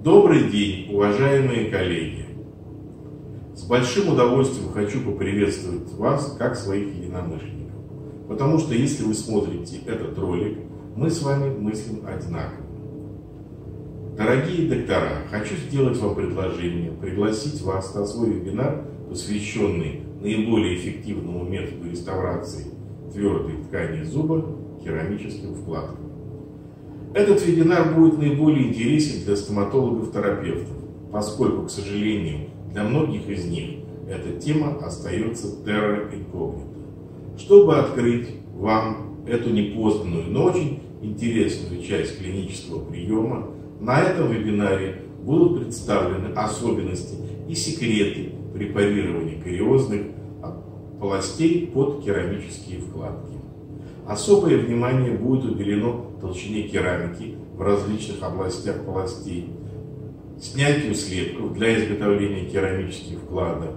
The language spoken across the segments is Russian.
Добрый день, уважаемые коллеги! С большим удовольствием хочу поприветствовать вас, как своих единомышленников. Потому что если вы смотрите этот ролик, мы с вами мыслим одинаково. Дорогие доктора, хочу сделать вам предложение, пригласить вас на свой вебинар, посвященный наиболее эффективному методу реставрации твердой ткани зуба керамическим вкладкам. Этот вебинар будет наиболее интересен для стоматологов-терапевтов, поскольку, к сожалению, для многих из них эта тема остается terra incognita. Чтобы открыть вам эту непознанную, но очень интересную часть клинического приема, на этом вебинаре будут представлены особенности и секреты препарирования кариозных полостей под керамические вкладки. Особое внимание будет уделено толщине керамики в различных областях полостей, снятию слепков для изготовления керамических вкладок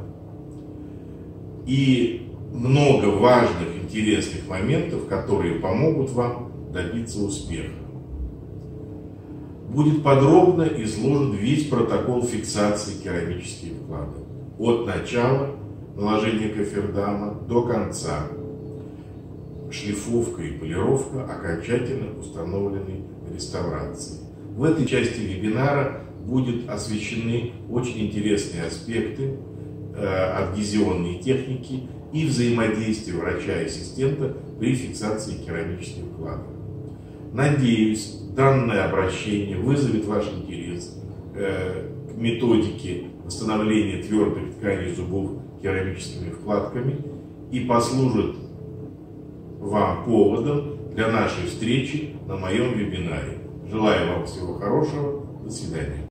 и много важных, интересных моментов, которые помогут вам добиться успеха. Будет подробно изложен весь протокол фиксации керамических вкладок от начала наложения кофердама до конца. Шлифовка и полировка окончательно установленной реставрации. В этой части вебинара будут освещены очень интересные аспекты адгезионной техники и взаимодействия врача и ассистента при фиксации керамических вкладок. Надеюсь, данное обращение вызовет ваш интерес к методике восстановления твердых тканей зубов керамическими вкладками и послужит вам поводом для нашей встречи на моем вебинаре. Желаю вам всего хорошего. До свидания.